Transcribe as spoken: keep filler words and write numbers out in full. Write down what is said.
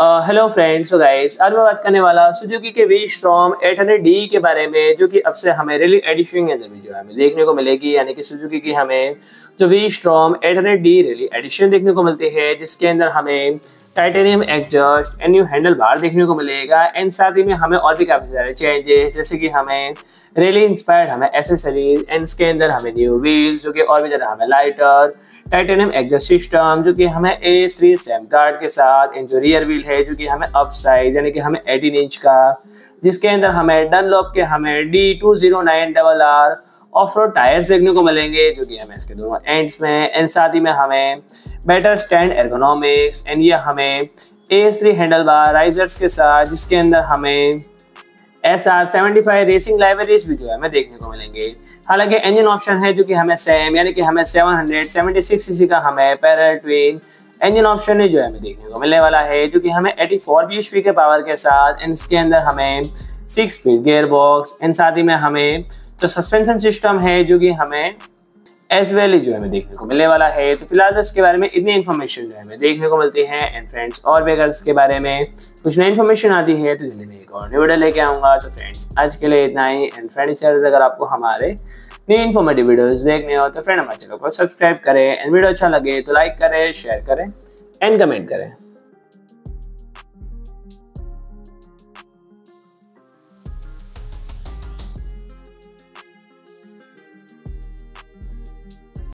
Hello friends, so guys आज मैं बात करने वाला सुजुकी के V Strom eight hundred D के बारे में, जो कि अब से हमें रैली एडिशन के अंदर भी जो है हमें देखने को मिलेगी। यानी कि सुजुकी की हमें जो V Strom eight hundred D rally edition देखने को मिलती है, जिसके अंदर हमें titanium exhaust and new handlebar देखने को मिलेगा। एंड साथ ही में हमें और भी काफ़ी सारे चेंजेस, जैसे कि हमें रैली इंस्पायर्ड हमें एसेसरीज एंड इसके अंदर हमें न्यू व्हील्स जो कि और भी ज़्यादा हमें लाइटर, टाइटेनियम एग्जॉस्ट सिस्टम जो कि हमें ए थ्री सैम गार्ड के साथ, एंड जो रियर व्हील है जो कि हमें अप साइज यानी कि हमें एटीन इंच का, जिसके अंदर हमें डनलॉप के हमें D two zero nine double R off road tyres देखने को मिलेंगे, जो कि हमें इसके दोनों एंड्स में। एंड साथ ही में हमें बेटर स्टैंड एर्गोनॉमिक्स एंड ये हमें A three handle bar risers के साथ, जिसके अंदर हमें S R seventy five racing liveries भी जो है हमें देखने को मिलेंगे। हालांकि इंजन ऑप्शन है जो कि हमें सेम, यानी कि हमें सेवन सेवेंटी सिक्स सीसी का हमें पैरेलल ट्विन इंजन ऑप्शन है जो है हमें देखने को मिलने वाला है, जो कि हमें एटी फोर बीएचपी के पावर के साथ। एंड इसके अंदर हमें six speed gear box and साथ ही में हमें जो सस्पेंशन सिस्टम है जो कि हमें एज वेल जो हमें देखने को मिलने वाला है। तो फिलहाल इसके बारे में इतनी इन्फॉर्मेशन जो है हमें देखने को मिलती है। एंड फ्रेंड्स, और भी अगर इसके बारे में कुछ नई इन्फॉर्मेशन आती है तो जल्दी मैं एक और वीडियो लेके आऊँगा। तो फ्रेंड्स, आज के लिए इतना ही। एंड फ्रेंड्स, अगर आपको हमारे नई इन्फॉर्मेटिव वीडियोस देखने हो तो फ्रेंड हमारे चैनल को सब्सक्राइब करें। एंड वीडियो अच्छा लगे तो लाइक करें, शेयर करें एंड कमेंट करें।